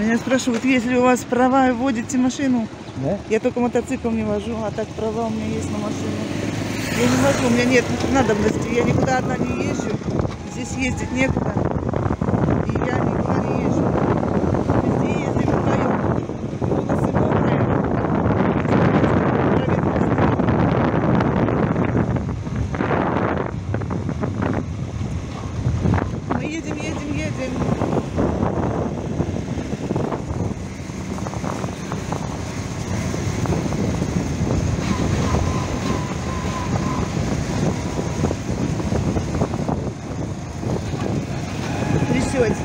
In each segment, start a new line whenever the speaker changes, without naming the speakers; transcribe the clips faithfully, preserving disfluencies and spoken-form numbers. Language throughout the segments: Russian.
Меня спрашивают, есть ли у вас права и водите машину?
Да?
Я только мотоцикл не вожу, а так права у меня есть на машину. Я не вожу, у меня нет надобности, я никуда одна не езжу. Здесь ездить некуда. И я никуда не езжу. Везде ездим вдвоем. Волосы мокрые. Мы едем, едем, едем. Трясётся.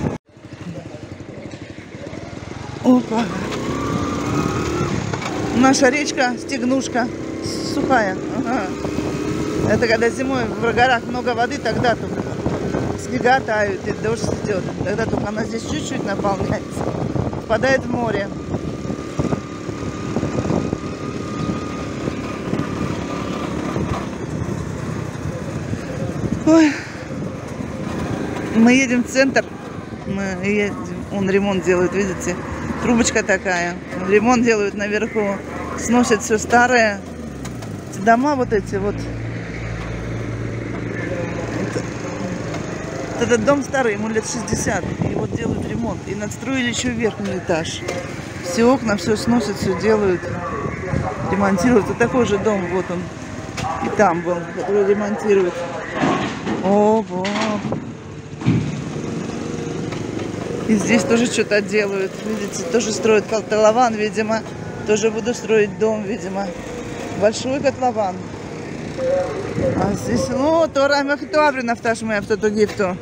Опа. Наша речка Стегнушка сухая. Ага. Это когда зимой в горах много воды, тогда только снега тают и дождь идет. Тогда только она здесь чуть-чуть наполняется. Впадает в море. Ой. Мы едем в центр. Мы едем. Он ремонт делает, видите? Трубочка такая. Ремонт делают наверху. Сносят все старое. Дома вот эти вот. Это, этот дом старый, ему лет шестьдесят. И вот делают ремонт. И надстроили еще верхний этаж. Все окна, все сносят, все делают. Ремонтируют. Вот такой же дом, вот он. И там был, который ремонтируют. Ого! И здесь тоже что-то делают. Видите, тоже строят котлован, видимо. Тоже буду строить дом, видимо. Большой котлован. А здесь, ну, то рамях то абрина в ташме автотогифту.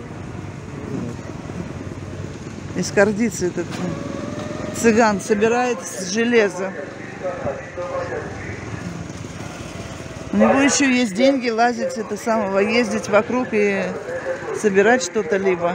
Из кордицы этот цыган собирает с железа. У него еще есть деньги лазить это самого, ездить вокруг и собирать что-то либо.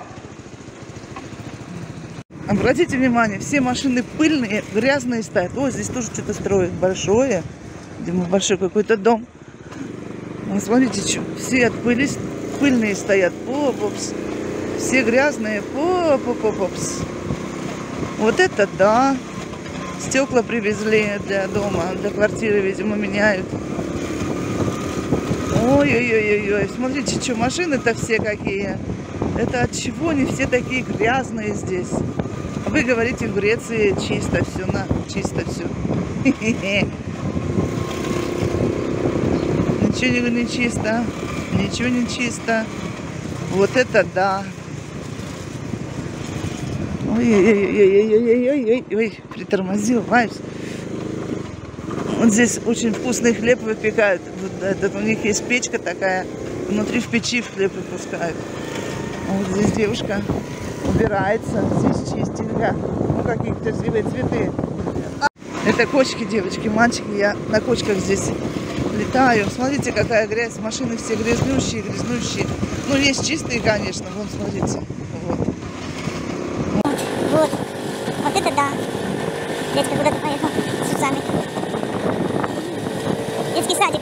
Обратите внимание, все машины пыльные, грязные стоят. О, здесь тоже что-то строят большое. Видимо, большой какой-то дом. Вот смотрите, что, все от пыли, пыльные стоят. Поп-попс. Все грязные. Поп-поп-попс. Вот это да. Стекла привезли для дома, для квартиры, видимо, меняют. Ой-ой-ой-ой. Смотрите, что машины-то все какие. Это от чего они все такие грязные здесь? Вы говорите, в Греции чисто все, на, чисто все. Ничего не чисто, ничего не чисто. Вот это да. Ой-ой-ой-ой-ой-ой-ой-ой, притормозил, Вайс. Вот здесь очень вкусный хлеб выпекают. Вот этот, у них есть печка такая, внутри в печи хлеб выпускают. Вот здесь девушка убирается, здесь чистенько. Ну, какие красивые цветы. А, это кочки, девочки, мальчики. Я на кочках здесь летаю. Смотрите, какая грязь. Машины все грязнющие, грязнущие. Ну, есть чистые, конечно. Вон, смотрите. Вот.
Вот. Вот это да. Дядька куда-то поехал с усами. Детский садик.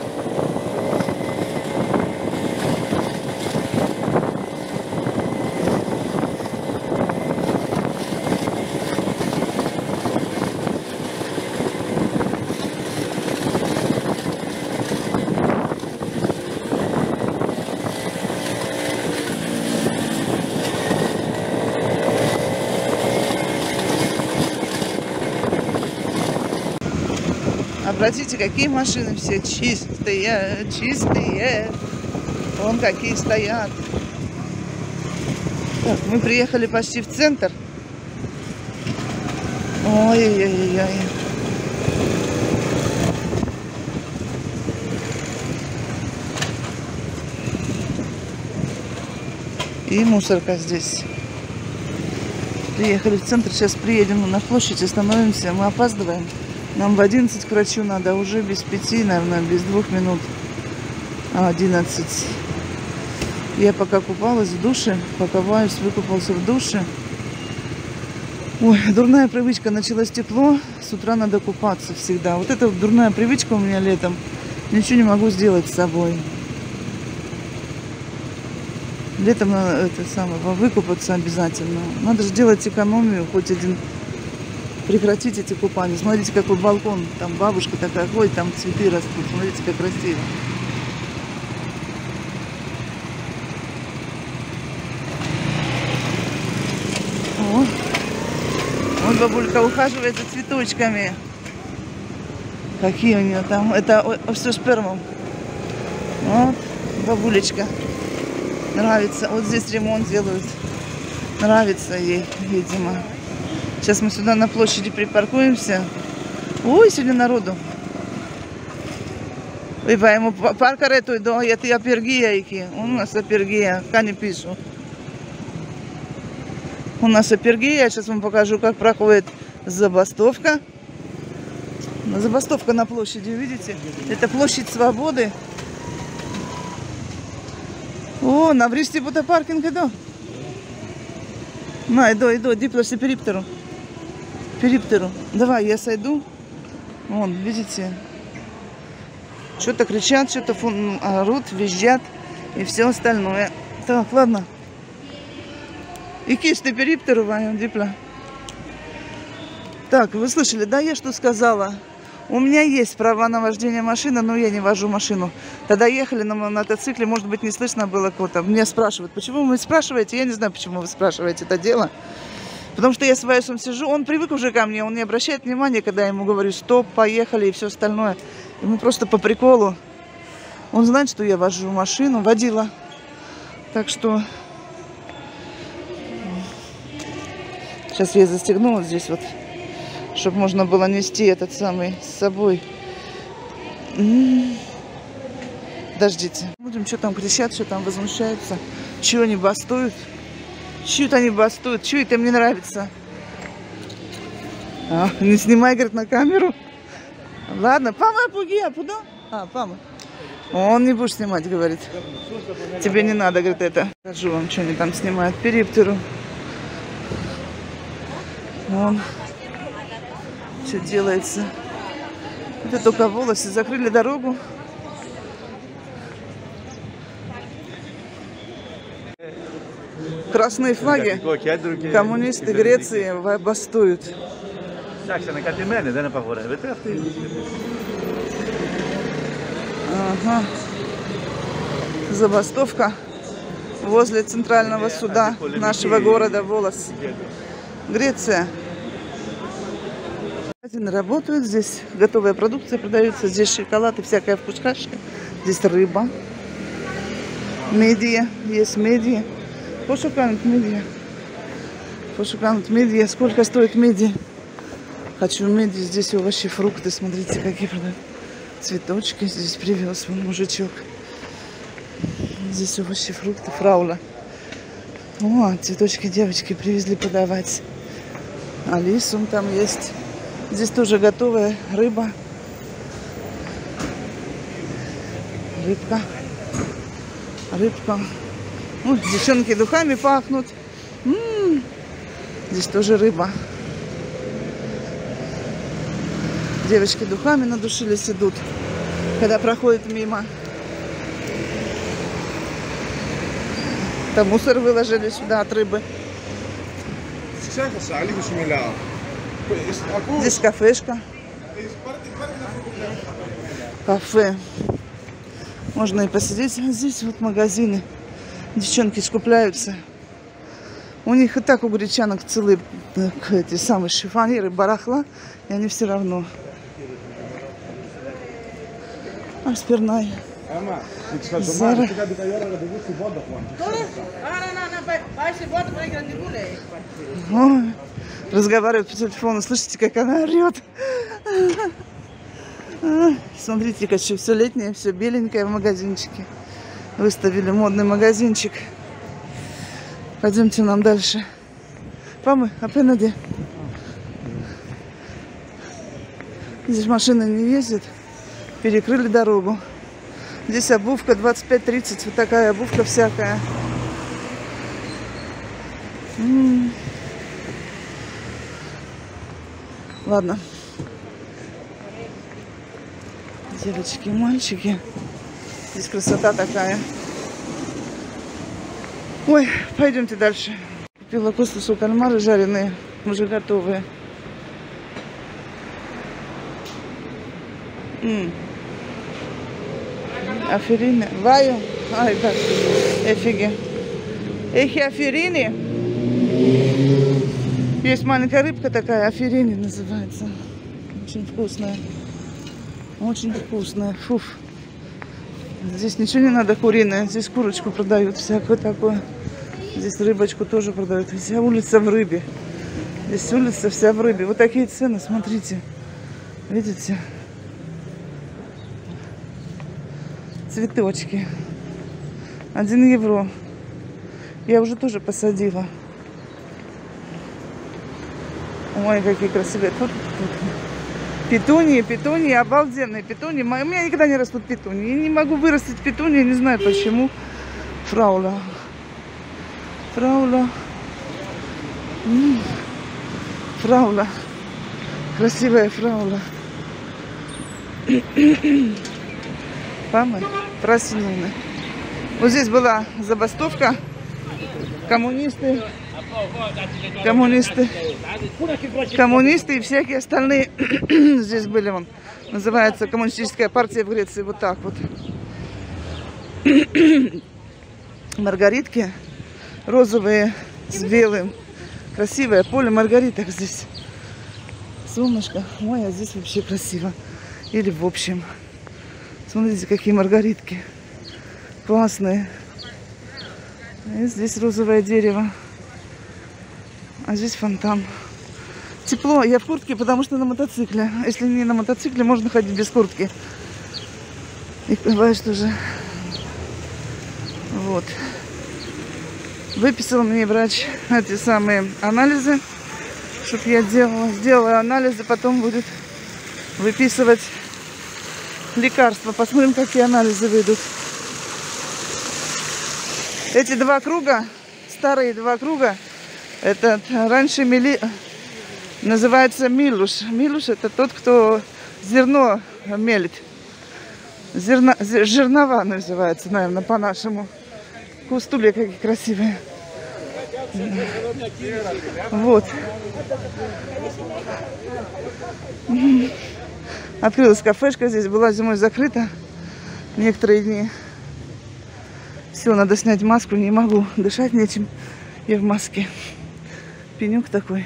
Обратите, какие машины все чистые, чистые. Вон какие стоят. Так, мы приехали почти в центр. Ой-ой-ой-ой. И мусорка здесь. Приехали в центр, сейчас приедем на площадь, остановимся, мы опаздываем. Нам в одиннадцать к врачу надо, уже без пяти, наверное, без двух минут. А, одиннадцать. Я пока купалась в душе, пока Вайс выкупался в душе. Ой, дурная привычка, началось тепло, с утра надо купаться всегда. Вот это вот дурная привычка у меня летом, ничего не могу сделать с собой. Летом надо это самое, выкупаться обязательно. Надо же делать экономию, хоть один. Прекратить эти купания. Смотрите, какой балкон. Там бабушка такая ходит, там цветы растут. Смотрите, как красиво. О. Вот бабулька ухаживает за цветочками. Какие у нее там. Это все спермом. Вот, бабулечка. Нравится. Вот здесь ремонт делают. Нравится ей, видимо. Сейчас мы сюда на площади припаркуемся. Ой, сегодня народу. Ой, ему паркарету до, это апергия iki. У нас апергия, кани пишу. У нас апергия. Сейчас вам покажу, как проходит забастовка. Забастовка на площади, видите? Это площадь Свободы. О, навришти буде паркинг иду. На, иду, иду, диплоси периптеру. Периптеру. Давай, я сойду. Вон, видите? Что-то кричат, что-то орут, визжат и все остальное. Так, ладно. И киш ты периптеру, Ваня, дипла. Так, вы слышали, да, я что сказала? У меня есть права на вождение машины, но я не вожу машину. Тогда ехали на мотоцикле, может быть, не слышно было кого-то. Меня спрашивают, почему вы спрашиваете? Я не знаю, почему вы спрашиваете это дело. Потому что я с Вайсом сижу, он привык уже ко мне, он не обращает внимания, когда я ему говорю, стоп, поехали и все остальное. Ему просто по приколу. Он знает, что я вожу машину, водила. Так что... Сейчас я застегну вот здесь вот, чтобы можно было нести этот самый с собой. М-м-м. Подождите. Смотрим, что там кричат, что там возмущаются. Чего они бастуют? Чего-то они бастуют. Чего это мне нравится? А, не снимай, говорит, на камеру. Ладно, пама, пугия, куда? А, пама. Он не будешь снимать, говорит. Тебе не надо, говорит, это. Покажу вам, что они там снимают. Периптеру. Вон. Что делается. Это только волосы. Закрыли дорогу. Красные флаги. Коммунисты Греции бастуют. Ага. Забастовка возле центрального суда нашего города Волос. Греция. Работают здесь, готовая продукция продается, здесь шоколад и всякая вкусняшка, здесь рыба, медия, есть медия. Пошуканут медия. Пошуканут медия. Сколько стоит медия? Хочу медия, здесь овощи, фрукты, смотрите, какие продают. Цветочки здесь привез вон мужичок. Здесь овощи, фрукты, фраула. О, цветочки девочки привезли подавать. Алису там есть. Здесь тоже готовая рыба. Рыбка. Рыбка. Ну, девчонки духами пахнут. М-м-м. Здесь тоже рыба. Девочки духами надушились, идут, когда проходят мимо. Там мусор выложили сюда от рыбы. Здесь кафешка. Кафе. Можно и посидеть. Здесь вот магазины. Девчонки скупляются. У них и так у гречанок целые эти самые шифонеры, барахла. И они все равно. А спирная. Зара. Ой, разговаривает по телефону. Слышите, как она орет. Смотрите, как все летнее, все беленькое в магазинчике. Выставили модный магазинчик. Пойдемте нам дальше. Памы, апенаде. Здесь машины не ездят. Перекрыли дорогу. Здесь обувка двадцать пять тридцать. Вот такая обувка всякая. М-м-м. Ладно. Девочки и мальчики. Здесь красота такая. Ой, пойдемте дальше. Купила костусу кальмары жареные, уже готовые. М. Аферины. Ваю. Ай, как. Эфиги. Эхи аферины. Есть маленькая рыбка такая, аферини называется. Очень вкусная. Очень вкусная. Фуф. Здесь ничего не надо куриное. Здесь курочку продают, всякое такое. Здесь рыбочку тоже продают. Вся улица в рыбе. Здесь улица вся в рыбе. Вот такие цены, смотрите. Видите? Цветочки. Один евро. Я уже тоже посадила. Ой, какие красивые. Тут, тут. Петунии, петунии, обалденные петунии. У меня никогда не растут петунии. Я не могу вырастить петунии, не знаю почему. Фраула. Фраула. М-м. Фраула. Красивая фраула. Памы проснули. Вот здесь была забастовка. Коммунисты. Коммунисты. Коммунисты и всякие остальные. Здесь были, вон. Называется коммунистическая партия в Греции. Вот так вот. Маргаритки. Розовые с белым. Красивое поле маргариток здесь. Солнышко. Ой, а здесь вообще красиво. Или в общем. Смотрите, какие маргаритки. Классные. И здесь розовое дерево. А здесь фонтан. Тепло. Я в куртке, потому что на мотоцикле. Если не на мотоцикле, можно ходить без куртки. И бывает, что же. Вот. Выписал мне врач эти самые анализы, чтобы я делала. Сделала анализы, потом будет выписывать лекарства. Посмотрим, какие анализы выйдут. Эти два круга, старые два круга, это раньше мили... называется милуш. Милуш — это тот, кто зерно мелит. Зерна... Жернова называется, наверное, по-нашему. Кустули какие красивые. Вот. Открылась кафешка, здесь была зимой закрыта некоторые дни. Все, надо снять маску, не могу, дышать нечем. Я в маске. Пенек такой.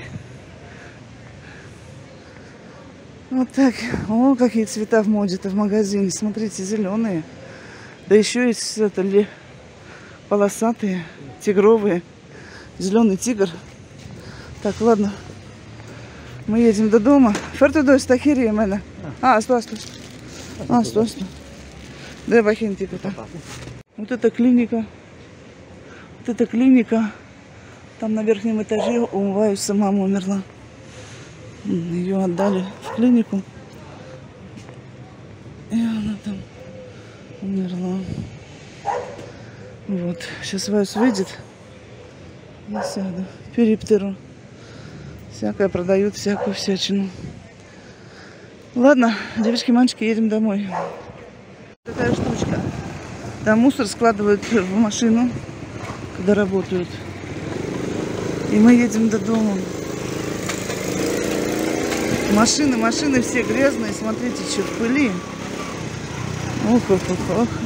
Вот так. О, какие цвета в моде-то в магазине. Смотрите, зеленые. Да еще есть это ли полосатые, тигровые. Зеленый тигр. Так, ладно. Мы едем до дома. Фертудой стахири мене. А, стой, стой. А, стой, стой. Да, бахин типа-то. Вот это клиника. Вот это клиника. Там на верхнем этаже умываюсь, мама умерла. Ее отдали в клинику. И она там умерла. Вот. Сейчас Вайс выйдет. Я сяду. Периптеру. Всякое продают, всякую всячину. Ладно, девочки, мальчики, едем домой. Такая штучка. Там мусор складывают в машину, когда работают. И мы едем до дома. Машины, машины все грязные. Смотрите, что в пыли. Ох, ох, ох, ох.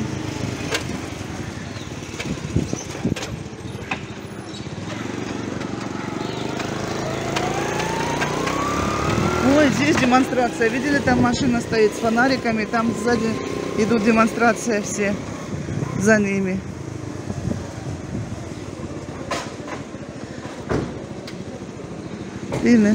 Ой, здесь демонстрация. Видели, там машина стоит с фонариками. Там сзади идут демонстрация все. За ними. Видно?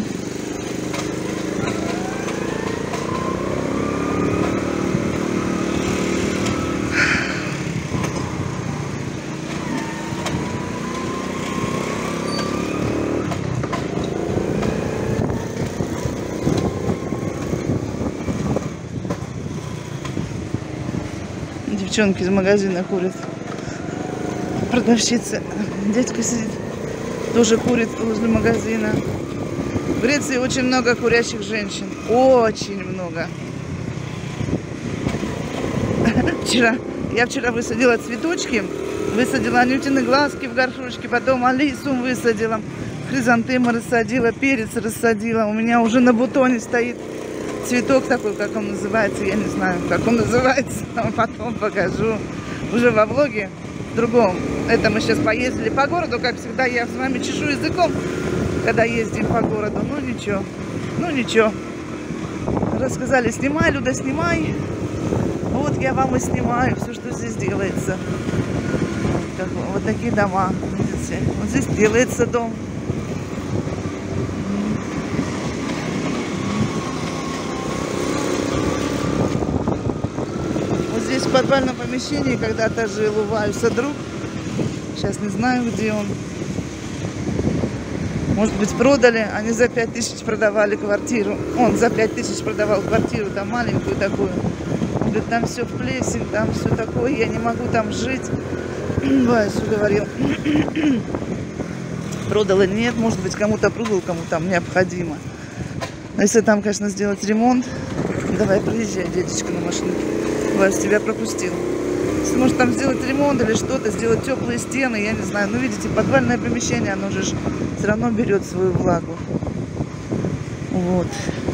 Девчонки из магазина курят. Продавщица. Дядька сидит. Тоже курит возле магазина. В Греции очень много курящих женщин. Очень много. Вчера, я вчера высадила цветочки Высадила анютины глазки в горшочке, потом алису высадила, хризантемы рассадила, перец рассадила. У меня уже на бутоне стоит цветок такой, как он называется, я не знаю, как он называется, но потом покажу уже во влоге другом. Это мы сейчас поездили по городу, как всегда, я с вами чешу языком, когда ездим по городу. Ну ничего, ну ничего. Рассказали, снимай, Люда, снимай. Вот я вам и снимаю все, что здесь делается. Вот, вот такие дома, видите. Вот здесь делается дом. Вот здесь в подвальном помещении когда-то жил у Ваюса друг. Сейчас не знаю, где он. Может быть, продали. Они за пять тысяч продавали квартиру. Он за пять тысяч продавал квартиру, там маленькую такую. Он говорит, там все в плесень, там все такое, я не могу там жить. Вайсу говорил. Продал или нет, может быть, кому-то продал, кому там необходимо. Но если там, конечно, сделать ремонт, давай, приезжай, дедечка, на машине. Вайс тебя пропустил. Если может там сделать ремонт или что-то, сделать теплые стены, я не знаю. Ну, видите, подвальное помещение, оно же все равно берет свою влагу. Вот.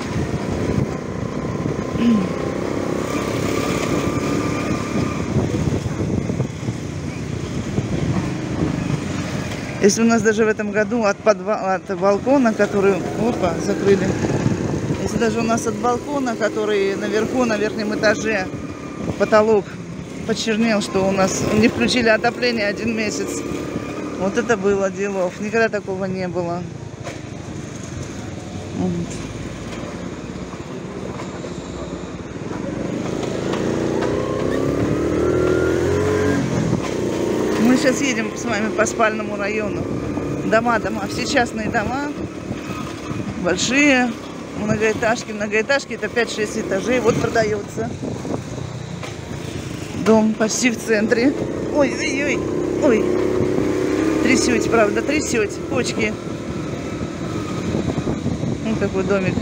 Если у нас даже в этом году от, подва... от балкона, который... Опа, закрыли. Если даже у нас от балкона, который наверху, на верхнем этаже, потолок почернел, что у нас не включили отопление один месяц. Вот это было делов. Никогда такого не было. Вот. Мы сейчас едем с вами по спальному району. Дома, дома, все частные дома. Большие. Многоэтажки. Многоэтажки это пять-шесть этажей. Вот продается. Дом почти в центре. Ой, ой, ой, ой. Трясете, правда, трясете. Почки. Вот такой домик.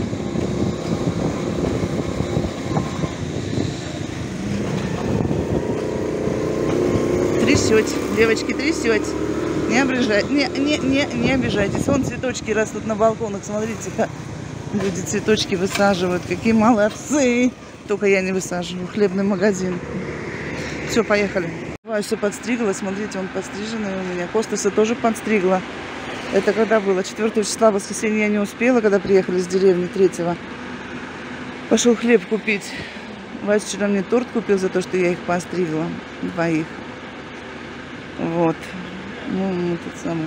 Трясете, девочки, трясете. Не обижайтесь, не, не, не, не обижайтесь. Вон цветочки растут на балконах. Смотрите-ка. Люди цветочки высаживают. Какие молодцы. Только я не высаживаю. Хлебный магазин. Все, поехали. Все подстригла. Смотрите, он подстриженный у меня. Костаса тоже подстригла. Это когда было? четвёртого числа, воскресенье, я не успела, когда приехали с деревни третьего. Пошел хлеб купить. Вась вчера мне торт купил за то, что я их постригла. Двоих. Вот. Ну, этот самый.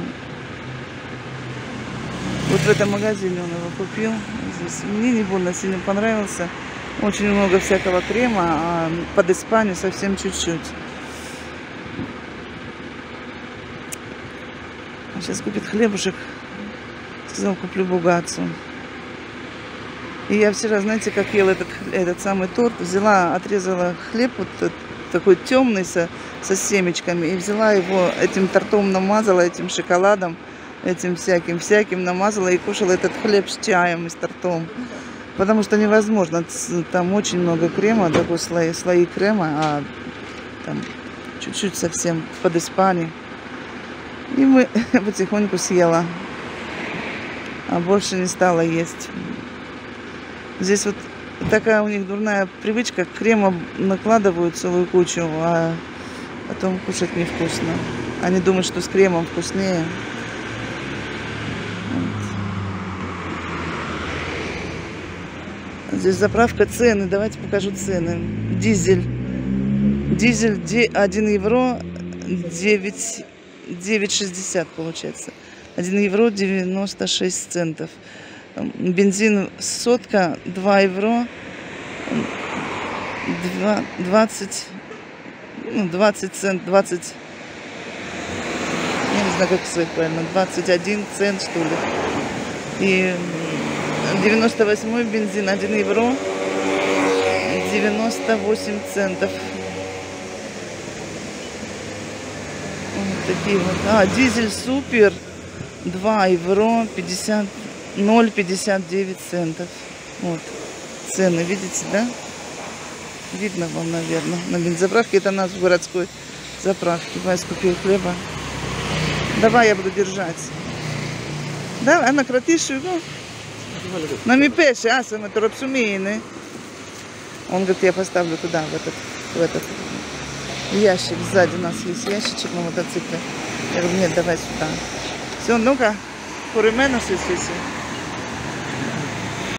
Вот в этом магазине он его купил. Здесь мне не больно сильно понравился. Очень много всякого крема, а под Испанию совсем чуть-чуть. Сейчас купит хлебушек. Сказал, куплю бугацу. И я вчера, знаете, как ел этот, этот самый торт, взяла, отрезала хлеб вот этот, такой темный со, со семечками, и взяла его этим тортом, намазала этим шоколадом, этим всяким-всяким, намазала и кушала этот хлеб с чаем и с тортом. Потому что невозможно, там очень много крема, такой слои, слои крема, а там чуть-чуть совсем под Испанией. И мы потихоньку съела, а больше не стала есть. Здесь вот такая у них дурная привычка, крема накладывают целую кучу, а потом кушать невкусно. Они думают, что с кремом вкуснее. Вот. Здесь заправка, цены. Давайте покажу цены. Дизель. Дизель один евро девять шестьдесят получается. один евро девяносто шесть центов. Бензин сотка два евро двадцать, ну, двадцать цент, двадцать, я не знаю, как сказать правильно, двадцать один цент, что ли. И девяносто восьмой бензин один евро девяносто восемь центов. Вот такие вот. А, дизель супер два евро пятьдесят ноль пятьдесят девять центов. Вот цены, видите, да? Видно вам, наверное, на бензозаправке. Это наш городской заправки. Вась купил хлеба. Давай я буду держать. Давай, Анна, кратишу его. Но ми пеше, а сам это ропсумины. Он говорит, я поставлю туда, в этот, в этот ящик. Сзади у нас есть ящичек на мотоцикле. Я говорю, нет, давай сюда. Все, ну-ка, куримену сисиси.